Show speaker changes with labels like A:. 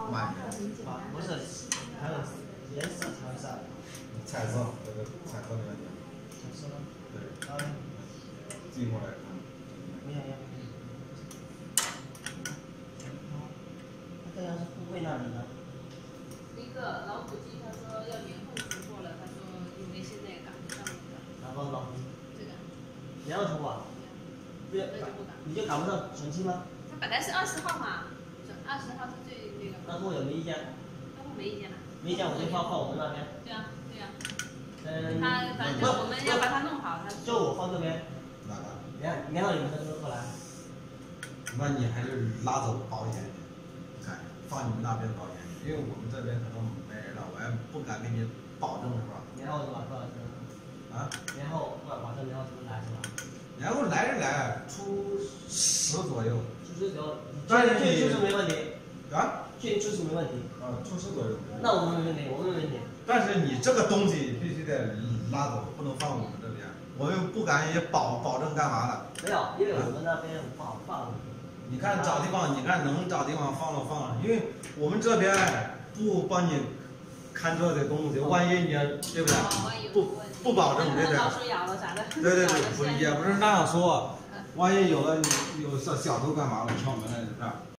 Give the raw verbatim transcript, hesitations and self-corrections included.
A: 慢点。
B: 啊，不是，还有颜色调一下。
A: 彩色，这个彩色没问题。
B: 彩色吗？
A: 对。
B: 啊。
A: 进过来看。
B: 没有没有没有。那这样是部位那里呢？
C: 一个老虎机，他说要年后出货了，他说因为现在赶不上那个。
B: 哪个老虎？
C: 这个。
B: 你要出啊？不要，你就赶不上纯青吗？
C: 他本来是二十号嘛，二十号是最那个。
B: 那客户有没意见？
C: 客户没意见了。
B: 没意见我就放放我们那边。
C: 对啊对啊。
B: 嗯。
C: 他反正我们要把它弄好，他。
B: 就我放这边。
A: 哪个？
B: 连连到你们的时候过来。
A: 那你还是拉走保险去，看放你们那边保险去，因为我们这边可能没人了，我也不敢给你保证是吧？
B: 年后是吧？多少钱？
A: 啊？
B: 年后保保证年后出来是吧？
A: 然后来是来，出十左右。
B: 出十左右。
A: 但是你
B: 就是没问题。
A: 啊？
B: 确就是没问题。
A: 啊，出十左右。
B: 那我们没问题，我们没问题。
A: 但是你这个东西必须得拉走，不能放我们这边，我们不敢也保保证干嘛了。
B: 没有，因为我们那边不好放。
A: 你看找地方，你看能找地方放了放了，因为我们这边不帮你看这些东西，万一你对不对？不不保证对不对？
C: 老鼠咬了啥的。
A: 对对对，不也不是那样说，万一有了你有小小偷干嘛了，敲门了是不是？